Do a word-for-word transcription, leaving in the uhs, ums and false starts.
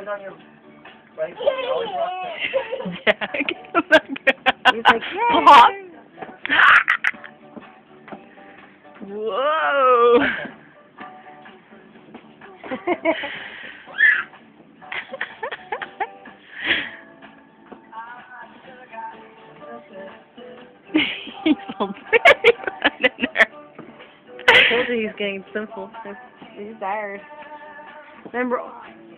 on your right. Always rock that. Jack. He's like, Hop. Whoa. He's so pretty in there. I told you he's getting simple. He's tired. Remember,